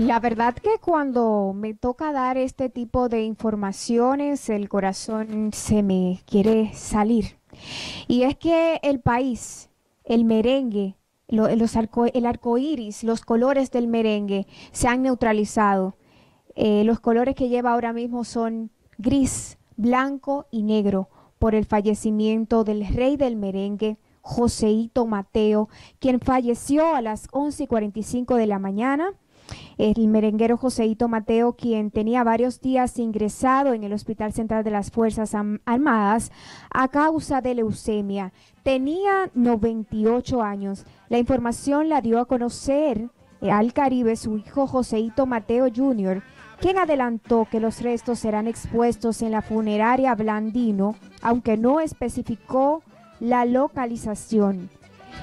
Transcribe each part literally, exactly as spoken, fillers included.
la verdad que cuando me toca dar este tipo de informaciones, el corazón se me quiere salir. Y es que el país, el merengue, lo- los arco- el arco iris, los colores del merengue se han neutralizado. Eh, los colores que lleva ahora mismo son gris, blanco y negro por el fallecimiento del rey del merengue, Joseito Mateo, quien falleció a las once y cuarenta y cinco de la mañana. El merenguero Joseito Mateo, quien tenía varios días ingresado en el Hospital Central de las Fuerzas Am- Armadas a causa de leucemia. Tenía noventa y ocho años. La información la dio a conocer eh, al Caribe su hijo Joseito Mateo junior, quien adelantó que los restos serán expuestos en la funeraria Blandino, aunque no especificó la localización.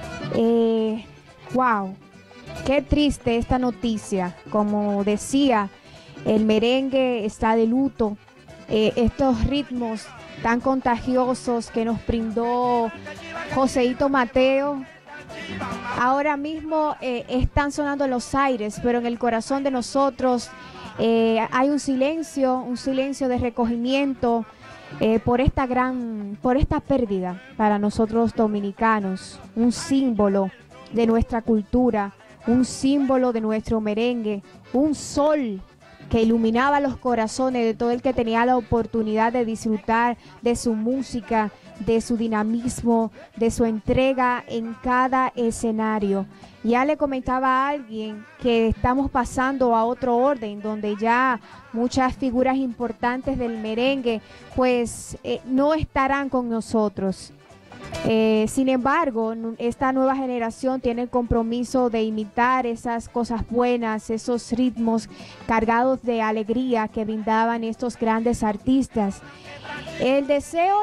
Eh, wow. Qué triste esta noticia. Como decía, el merengue está de luto. Eh, estos ritmos tan contagiosos que nos brindó Joseito Mateo, ahora mismo eh, están sonando en los aires, pero en el corazón de nosotros eh, hay un silencio, un silencio de recogimiento eh, por esta gran, por esta pérdida para nosotros dominicanos, un símbolo de nuestra cultura, un símbolo de nuestro merengue, un sol que iluminaba los corazones de todo el que tenía la oportunidad de disfrutar de su música, de su dinamismo, de su entrega en cada escenario. Ya le comentaba a alguien que estamos pasando a otro orden, donde ya muchas figuras importantes del merengue pues eh, no estarán con nosotros. Eh, sin embargo, esta nueva generación tiene el compromiso de imitar esas cosas buenas, esos ritmos cargados de alegría que brindaban estos grandes artistas. El deseo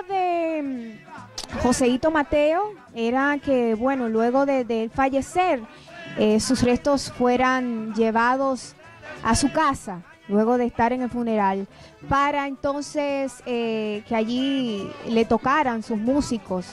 de mm, Joseito Mateo era que, bueno, luego de, de fallecer, eh, sus restos fueran llevados a su casa, luego de estar en el funeral, para entonces eh, que allí le tocaran sus músicos.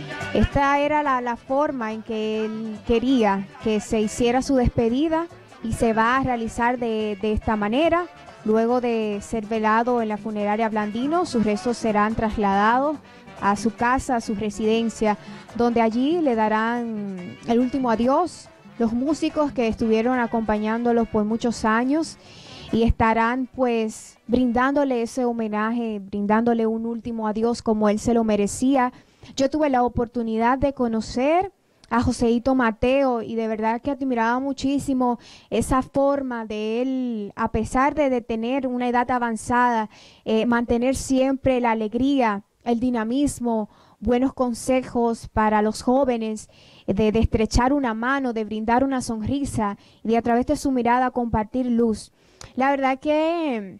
Esta era la, la forma en que él quería que se hiciera su despedida y se va a realizar de, de esta manera. Luego de ser velado en la funeraria Blandino, sus restos serán trasladados a su casa, a su residencia, donde allí le darán el último adiós los músicos que estuvieron acompañándolos por muchos años y estarán pues brindándole ese homenaje, brindándole un último adiós como él se lo merecía. Yo tuve la oportunidad de conocer a Joseito Mateo y de verdad que admiraba muchísimo esa forma de él, a pesar de, de tener una edad avanzada, eh, mantener siempre la alegría, el dinamismo, buenos consejos para los jóvenes, de, de estrechar una mano, de brindar una sonrisa y de a través de su mirada compartir luz. La verdad que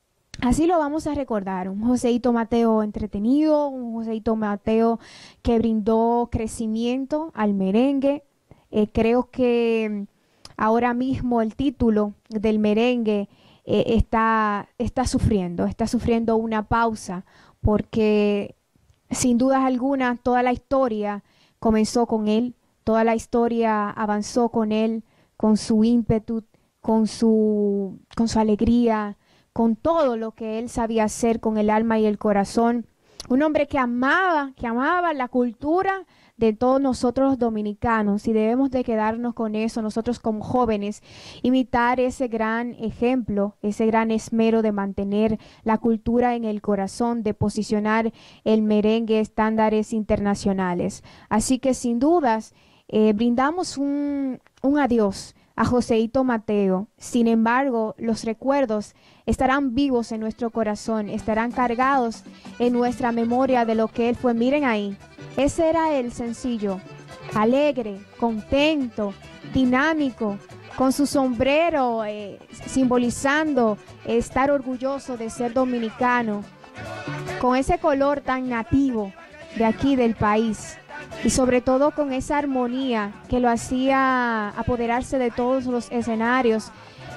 así lo vamos a recordar, un Joseito Mateo entretenido, un Joseito Mateo que brindó crecimiento al merengue. Eh, creo que ahora mismo el título del merengue eh, está, está sufriendo, está sufriendo una pausa, porque sin dudas alguna toda la historia comenzó con él, toda la historia avanzó con él, con su ímpetu, con su, con su alegría, con todo lo que él sabía hacer con el alma y el corazón. Un hombre que amaba, que amaba la cultura de todos nosotros los dominicanos y debemos de quedarnos con eso, nosotros como jóvenes, imitar ese gran ejemplo, ese gran esmero de mantener la cultura en el corazón, de posicionar el merengue a estándares internacionales. Así que sin dudas, eh, brindamos un, un adiós a Joseito Mateo. Sin embargo, los recuerdos estarán vivos en nuestro corazón, estarán cargados en nuestra memoria de lo que él fue. Miren ahí, ese era el sencillo, alegre, contento, dinámico, con su sombrero eh, simbolizando estar orgulloso de ser dominicano, con ese color tan nativo de aquí del país. Y sobre todo con esa armonía que lo hacía apoderarse de todos los escenarios,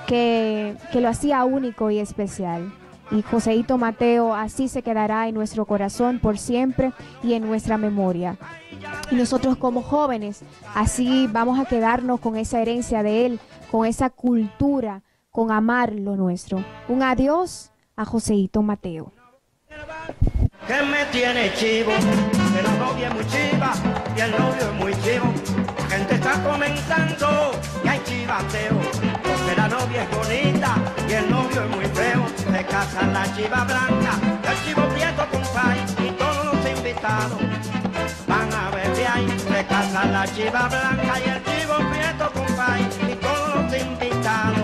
que, que lo hacía único y especial. Y Joseito Mateo así se quedará en nuestro corazón por siempre y en nuestra memoria. Y nosotros como jóvenes, así vamos a quedarnos con esa herencia de él, con esa cultura, con amar lo nuestro. Un adiós a Joseito Mateo. Que me tiene chivo, que la novia es muy chiva y el novio es muy chivo. La gente está comentando que hay chivateo, porque la novia es bonita y el novio es muy feo. Se casa la chiva blanca, el chivo prieto con pay y todos los invitados van a ver de ahí. Se casa la chiva blanca y el chivo prieto con pay y todos los invitados.